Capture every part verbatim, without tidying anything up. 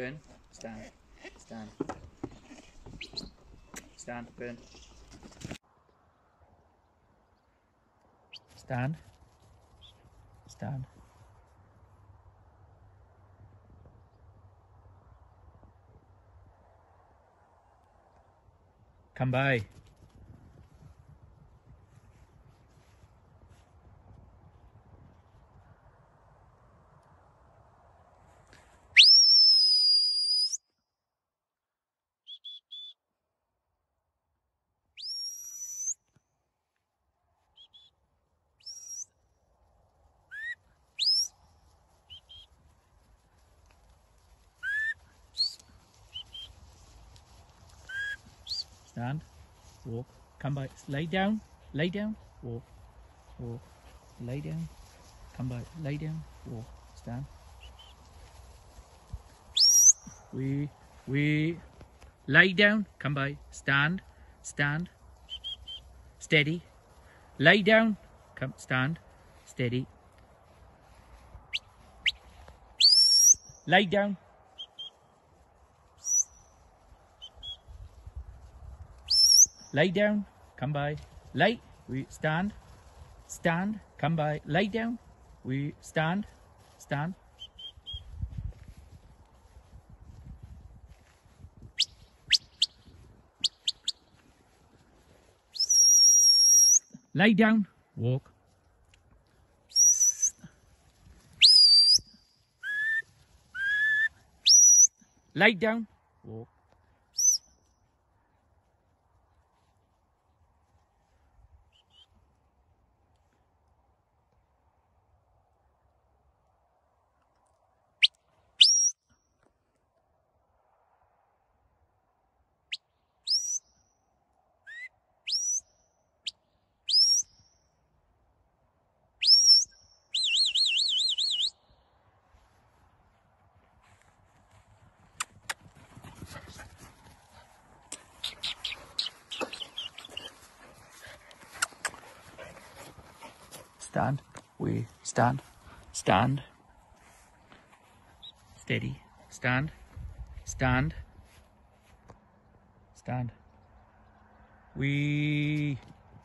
burn, stand, stand, stand, burn, stand, stand, come by, stand, walk, come by, lay down, lay down, walk, walk, lay down, come by, lay down, walk, stand. We, we, lay down, come by, stand, stand, steady, lay down, come, stand, steady, lay down, lay down, come by, lay, we stand, stand, come by, lay down, we stand, stand, lay down, walk, lay down, walk, stand, we stand, stand, steady, stand, stand, stand, we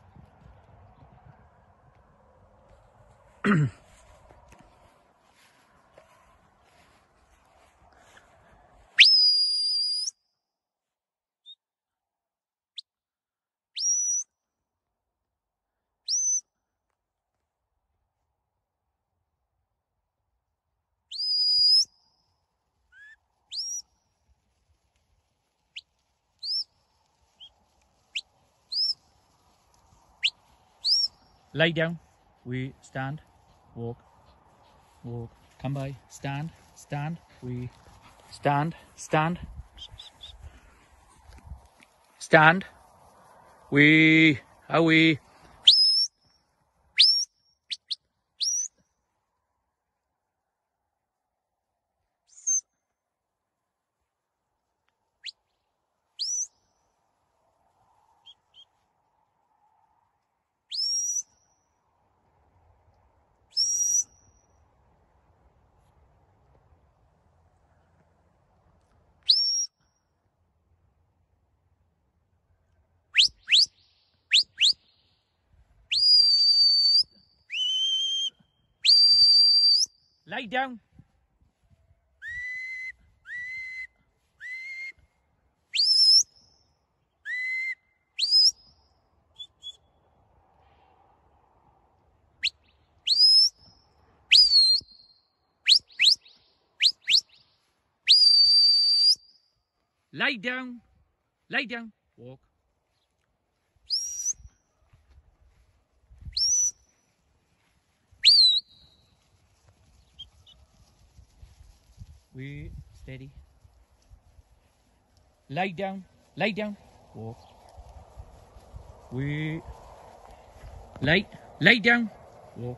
lay down, we stand, walk, walk, come by, stand, stand, we stand, stand, stand, we, are we, lay down, lay down, lay down, walk, we steady, lay down, lay down, walk, we lay, lay down, walk,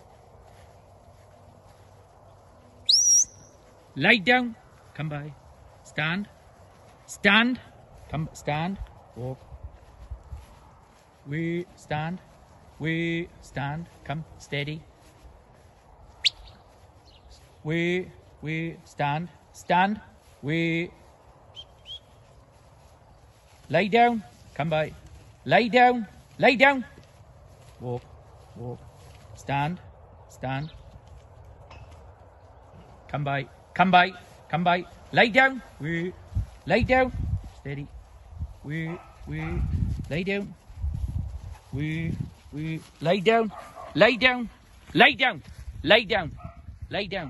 lay down, come by, stand, stand, come, stand, walk, we stand, we stand, come, steady, we, we stand, stand, We lay down, come by. Lay down, lay down. Walk, walk. Stand, stand. Come by, come by, come by. Lay down. We lay down. Steady. We we lay down. We we lay down. Lay down. Lay down. Lay down. Lay down.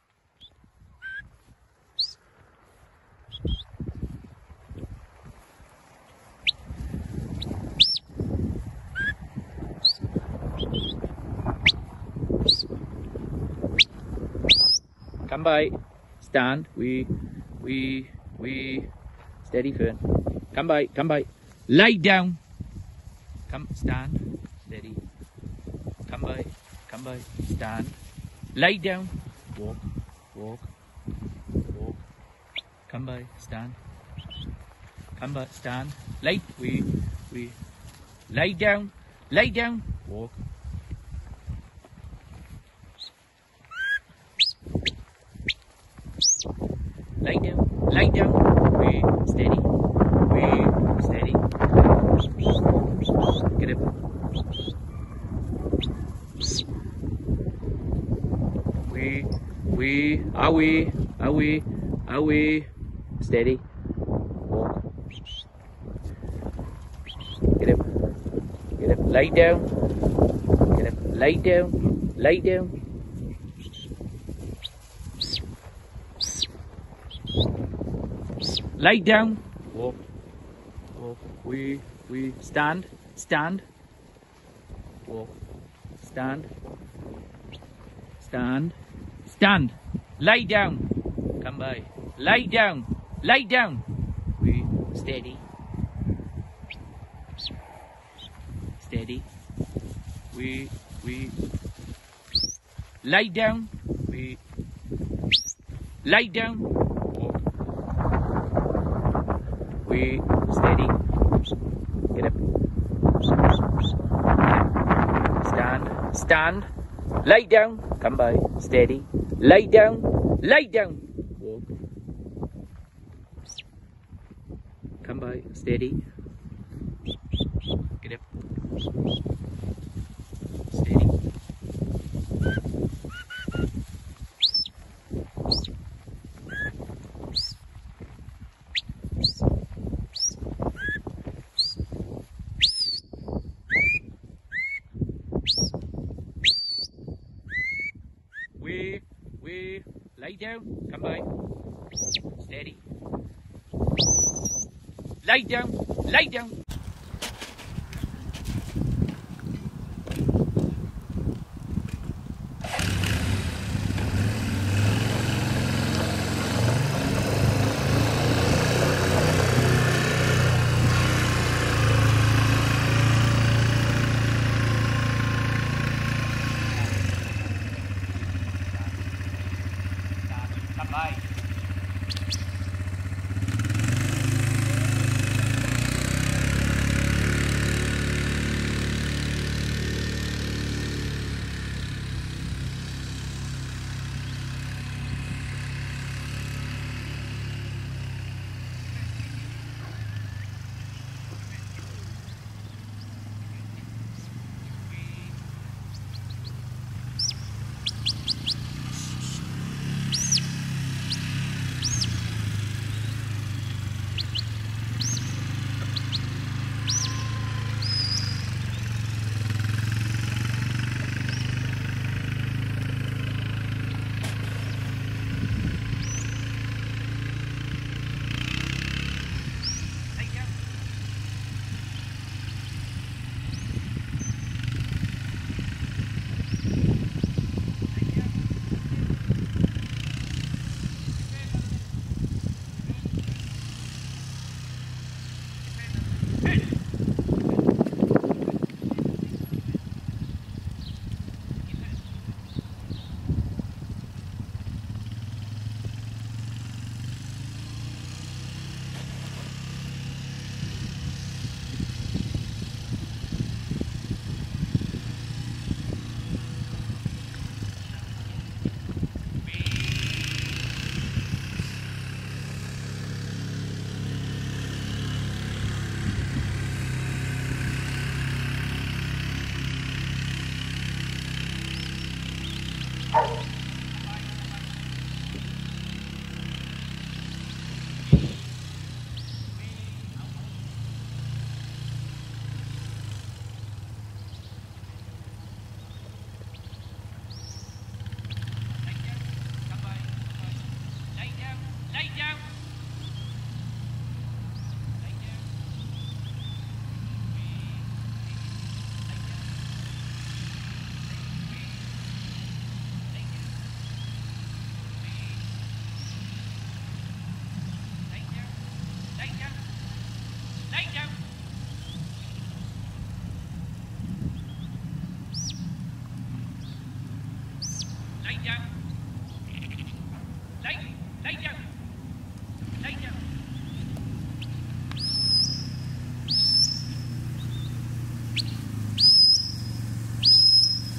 Come by, stand, we, we, we, steady Fern. Come by, come by, lay down. Come, stand, steady. Come by, come by, stand, lay down. Walk, walk, walk. Come by, stand. Come by, stand, lay, we, we, lay down, lay down. Walk. Lay down, lay down, we steady, we steady, get up, we, we, are we, are we, are we, steady, walk, get up, get up, lay down, get up, lay down, lay down. Lay down, walk, walk, we, we, stand, stand, walk, stand, stand, stand, lay down, come by, lay down, lay down, we, steady, steady, we, we, lay down, we, lay down, walk. We steady, get up, stand, stand, lay down, come by, steady, lay down, lay down, walk, come by, steady, get up, steady, we, we, lay down, come by, steady, lay down, lay down. Come by.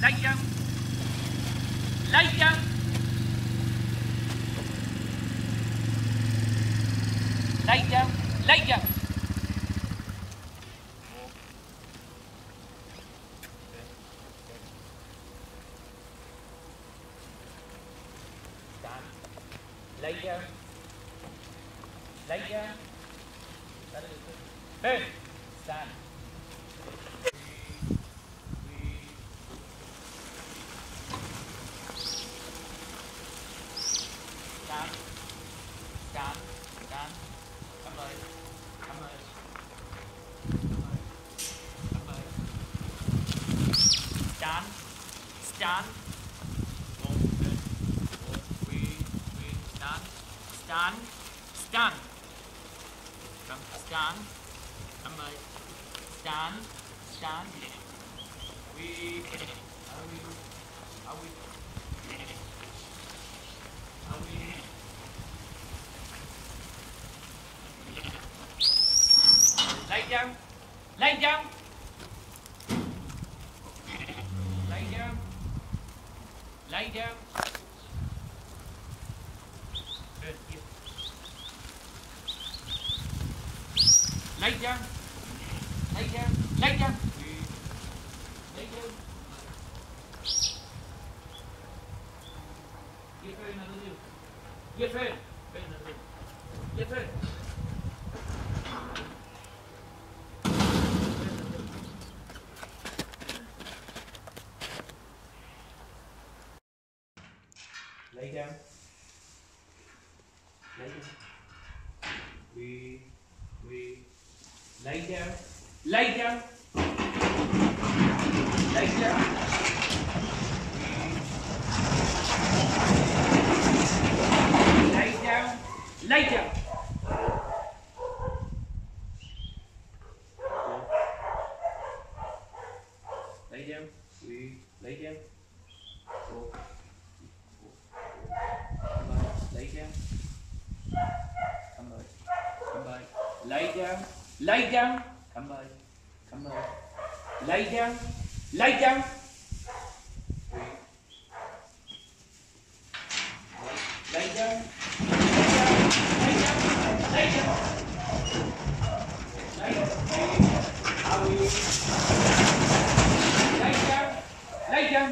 Lay down. Lay down. Lay down. Lay down. Stand. Lay down. Lay down. Hey. Stand. Stand. Stand. Stand. Come on. Come on. Come on. Stand. Stand. One, two, one, three, three. Stand. Stand. Stand. Come. Stand. Come on. Stand. Stand. We. Are we? Are we? Are we? Lay down. Lay down. Lay down. Lay down. Good. Here. Lay down. Lay down. Lay down. Lay down. Give her another little. Give her. Give her another little. Give her. Lay down. Lay down. We, we, lay down. Lay down. Lay down. Lay down. Lay down. Lay down. We, lay down. Four. Lay down. Come on. Come by. Lay down. Lay down. Come by. Come by. Lay down. Lay down. Lay down. Lay down. Lay down. Lay down. How are you? Lay down. Lay down.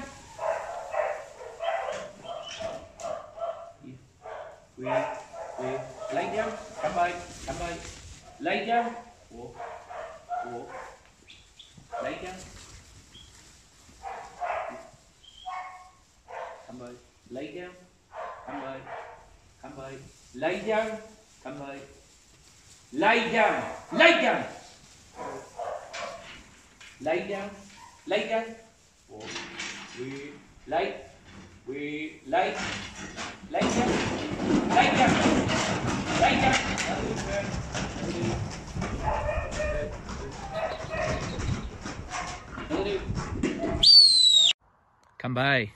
We, we, lay down, come by, come by, lay down, walk, walk, lay down, come by, lay down, come by, come by, lay down, come by, lay down, lay down, lay down, lay down, walk, we, lay, we, lay, lay down. Lay down. Lay down. Come by.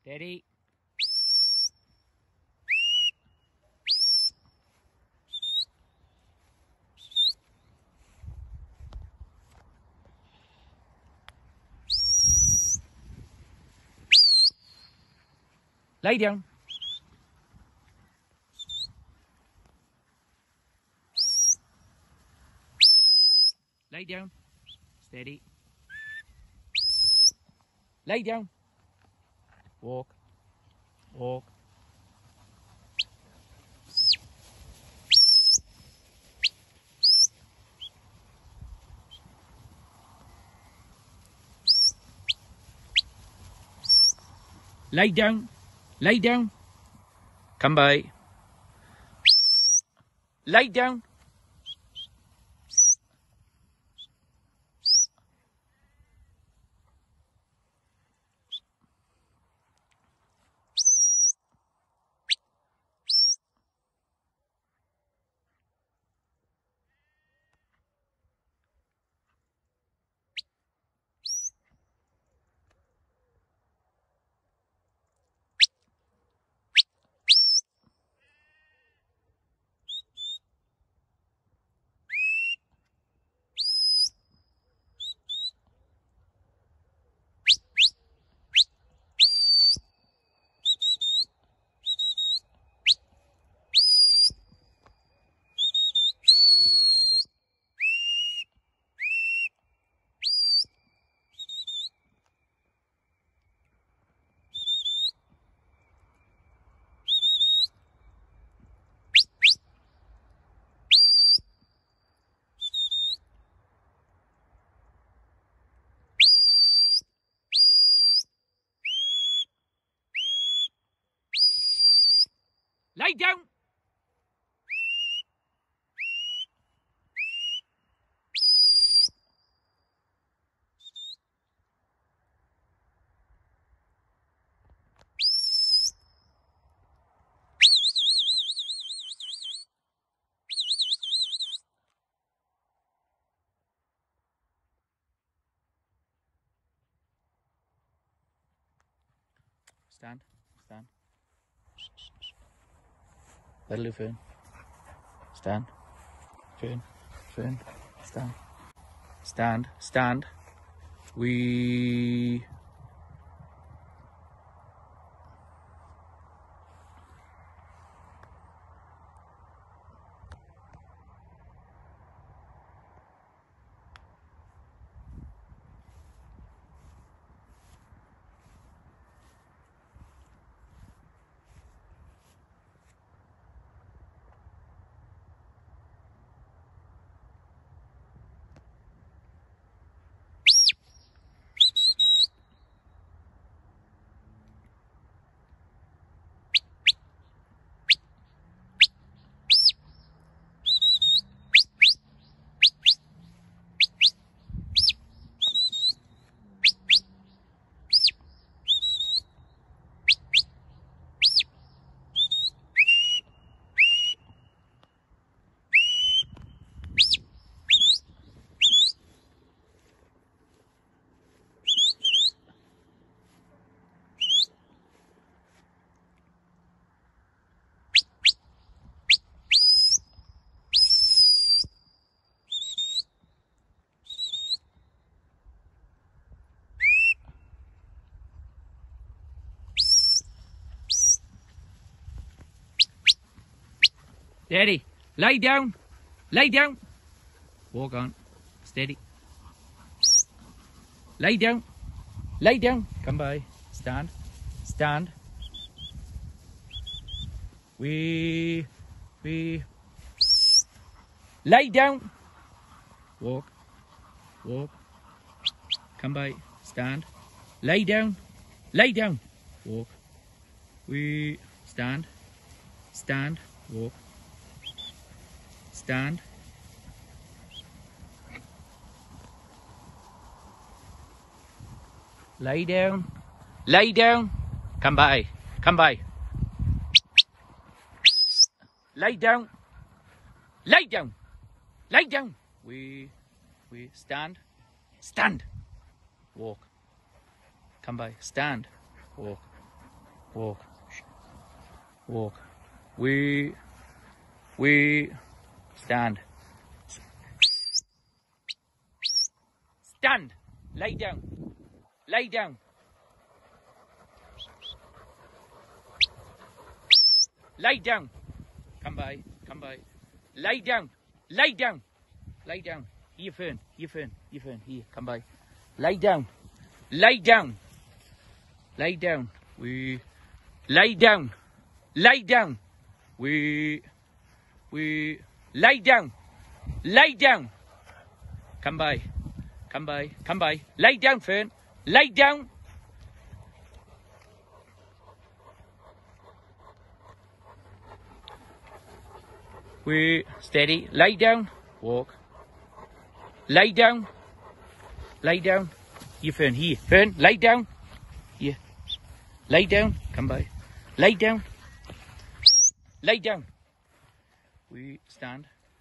Steady. Lay down. Lay down. Steady. Lay down. Walk. Walk. Lay down. Lay down. Come by. Lay down. Lay down. Stand. Stand. Little Fern. Stand. Fern. Fern. Stand. Stand. Stand. We. Steady. Lay down. Lay down. Walk on. Steady. Lay down. Lay down. Come by. Stand. Stand. We. We. Lay down. Walk. Walk. Come by. Stand. Lay down. Lay down. Walk. We. Stand. Stand. Walk. Stand. Lay down. Lay down. Come by. Come by. Lay down. Lay down. Lay down. We. We. Stand. Stand. Walk. Come by. Stand. Walk. Walk. Walk. We. We. Stand. Stand. Lay down. Lay down. Lay down. Come by. Come by. Lay down. Lay down. Lay down. Here, Fern. Here, Fern. Here, Fern. Here. Come by. Lay down. Lay down. Lay down. We. Lay down. Lay down. We. We. Lay down. Lay down. Come by. Come by. Come by. Lay down, Fern. Lay down. We. Steady. Lay down. Walk. Lay down. Lay down. Here, Fern. Here. Fern. Lay down. Here. Lay down. Come by. Lay down. Lay down. We stand.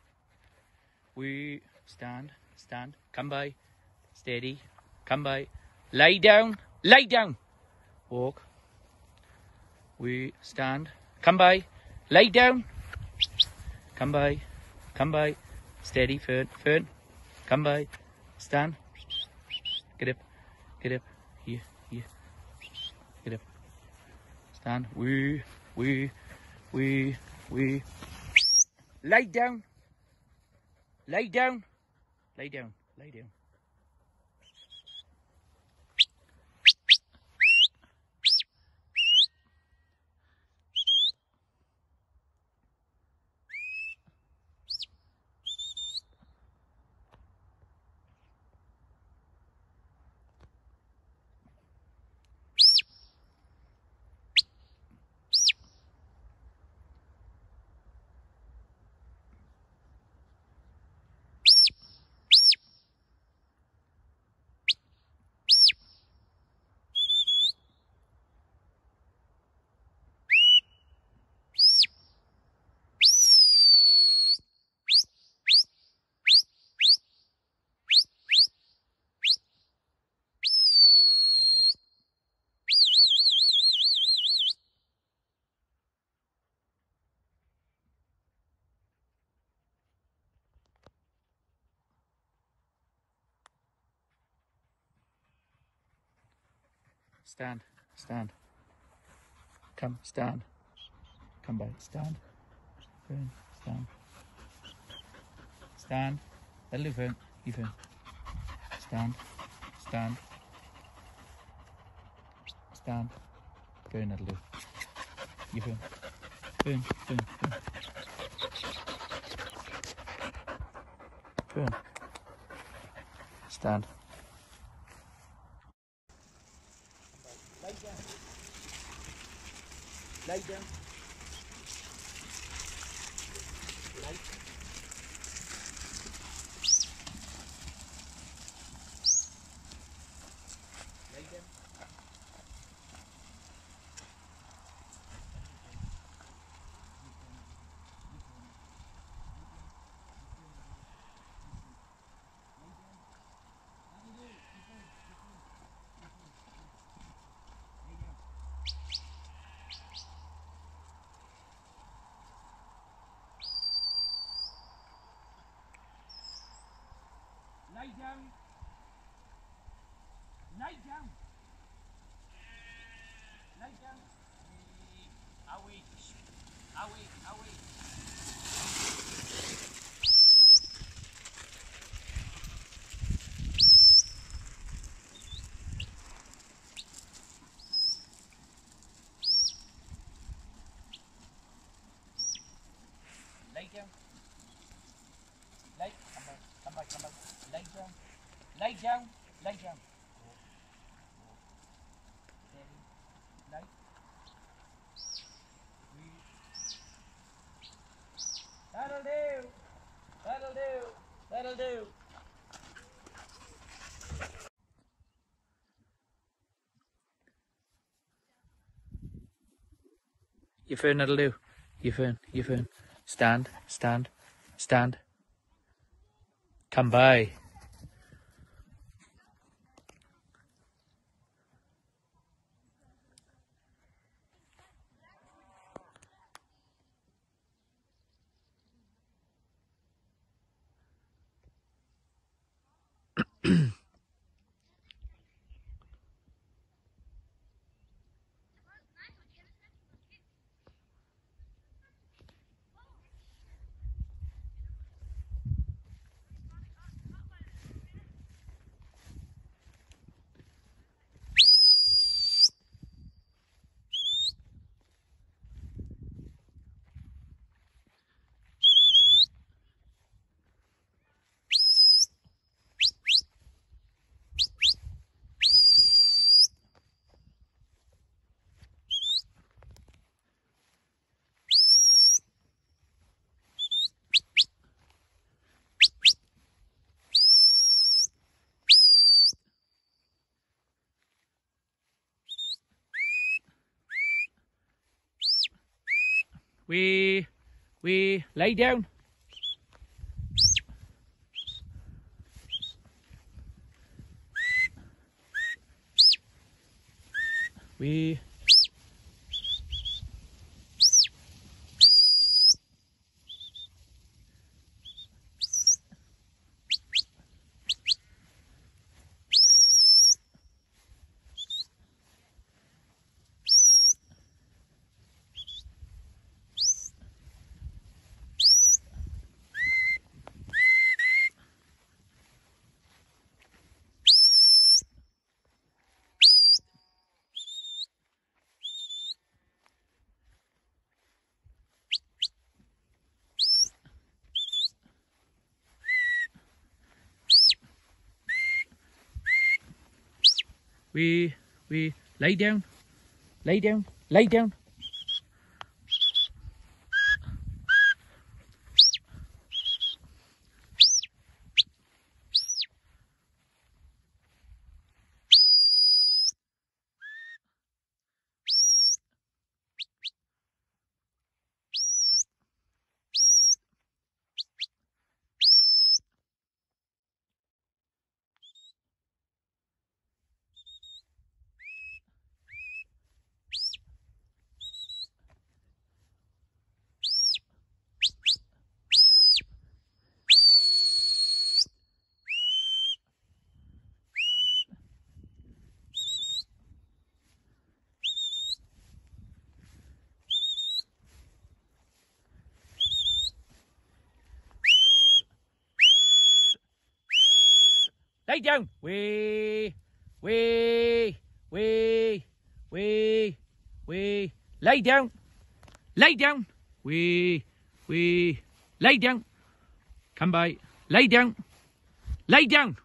We stand. Stand. Come by. Steady. Come by. Lay down. Lay down. Walk. We stand. Come by. Lay down. Come by. Come by. Steady. Fern. Fern. Come by. Stand. Get up. Get up. Here. Here. Get up. Stand. We. We. We. We. Lay down. Lay down. Lay down. Lay down. Stand. Stand. Come. Stand. Come by. Stand. Fern. Stand. Stand. That'll do, Fern. You, Fern. Stand. Stand. Stand. Fern, that'll do. You, Fern. Fern. Fern. Fern. Fern. Stand. Lay down. Lay down. Lay. Lay down. Lay down. Lay down. Lay down. Away. Away. Away. Lay down. Lay. Come back. Come back. Come back. Lay down. Lay down. Lay down. Steady. Lay. That'll do. That'll do. That'll do. You Fern, that'll do. You Fern. You Fern. Stand. Stand. Stand. Come by. We, we, lay down. We, we, we, lay down. Lay down. Lay down. Lay down. We, we, we, we, we, lay down. Lay down. We, we, lay down. Come by. Lay down. Lay down.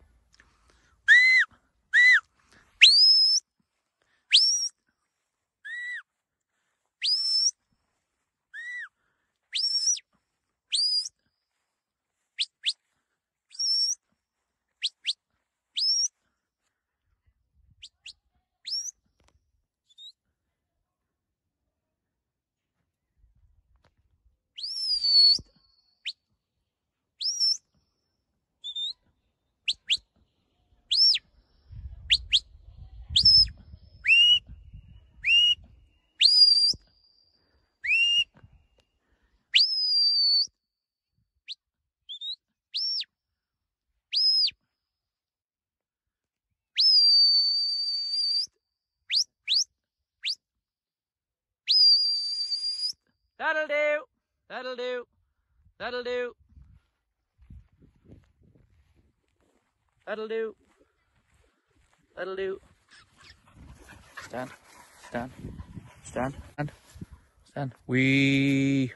That'll do. That'll do. That'll do. That'll do. That'll do. Stand. Stand. Stand. Stand. Stand. We.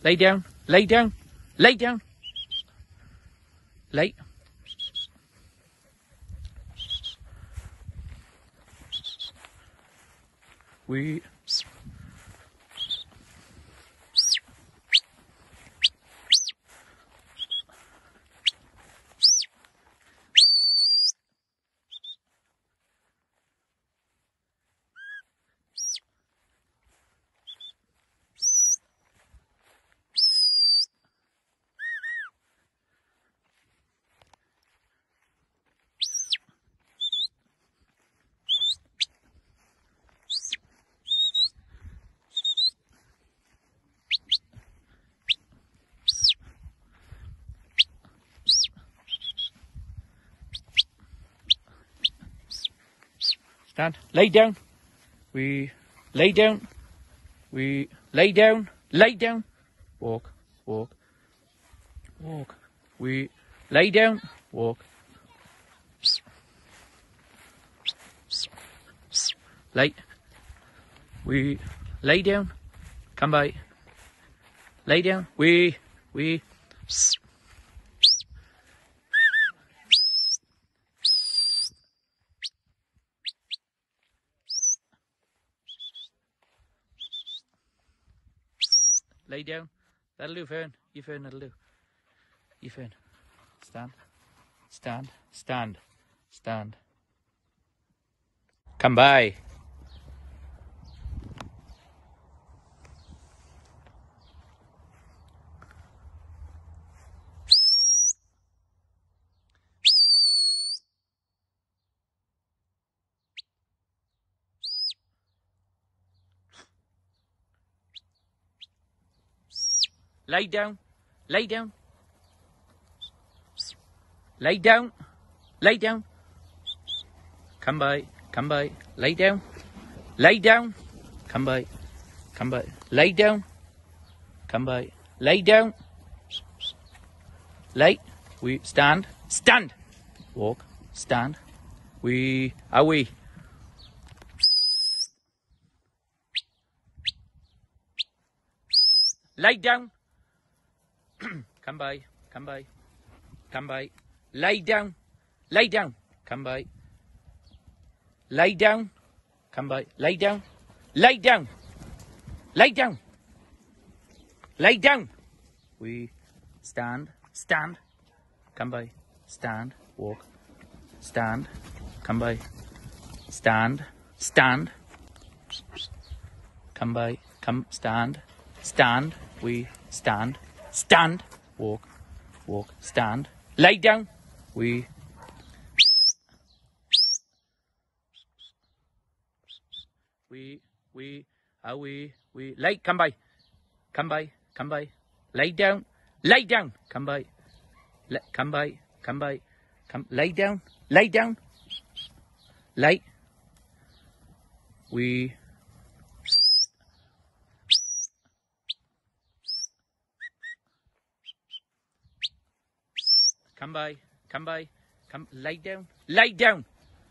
Lay down. Lay down. Lay down. Lay. We. Stand. Lay down. We lay down. We lay down. Lay down. Walk. Walk. Walk. We lay down. Walk. Lay. We lay down. Come by. Lay down. We we. Lay down. That'll do, Fern. You Fern, that'll do. You Fern. Stand. Stand. Stand. Stand. Come by. Lay down. Lay down. Lay down. Lay down. Come by. Come by. Lay down. Lay down. Come by. Come by. Lay down. Come by. Lay down. Lay. We stand. Stand. Walk. Stand. We are we. Lay down. Come by. Come by. Come by. Lay down. Lay down. Come by. Lay down. Come by. Lay down. Lay down. Lay down. Lay down. We stand. Stand. Come by. Stand. Walk. Stand. Come by. Stand. Stand. Come by. Come. Stand. Stand. We stand. Stand. Walk. Walk. Stand. Lay down. We. We. We. Are we. We. Lay. Come by. Come by. Come by. Lay down. Lay down. Come by. L come by. Come by. Come. Lay down. Lay down. Lay. We. Come by. Come by. Come. Lay down. Lay down.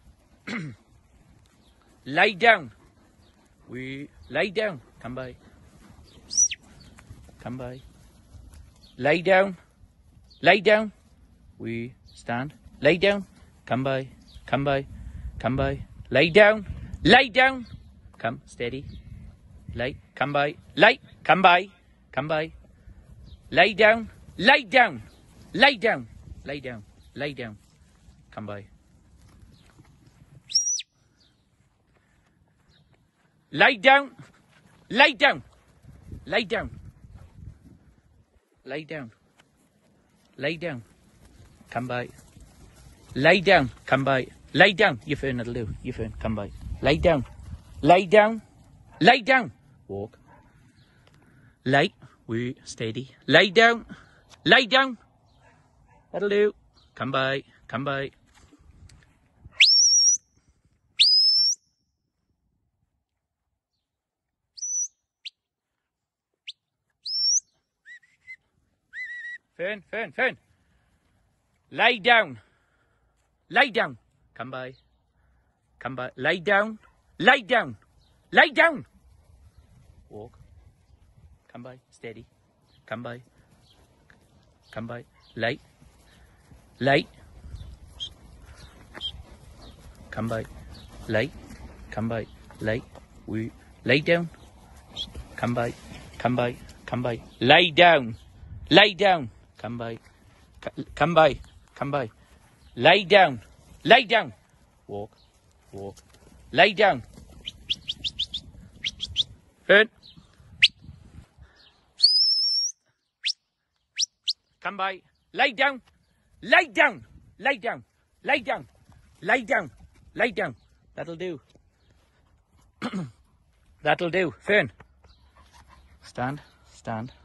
Lay down. We. Lay down. Come by. Come by. Lay down. Lay down. We stand. Lay down. Come by. Come by. Come by. Lay down. Lay down. Come. Steady. Lay. Come by. Lay. Come by. Come by. Lay down. Lay down. Lay down. Lay down. Lay down. Come by. Lay down. Lay down. Lay down. Lay down. Lay down. Come by. Lay down. Come by. Lay down. You Fern, it'll do. You Fern, come by. Lay down. Lay down. Lay down. Walk. Lay. We steady. Lay down. Lay down. That'll do. Come by. Come by. Fern, Fern, Fern. Lay down. Lay down. Come by. Come by. Lay down. Lay down. Lay down. Walk. Come by. Steady. Come by. Come by. Lay. Lay. Come by. Lay. Come by. Lay. We lay down. Come by. Come by. Come by. Lay down. Lay down. Come by. Come by. Come by. Lay down. Lay down. Walk. Walk. Lay down. Fern. Come by. Lay down. Lay down. Lay down. Lay down. Lay down. Lay down. That'll do. That'll do. Fern. Stand. Stand.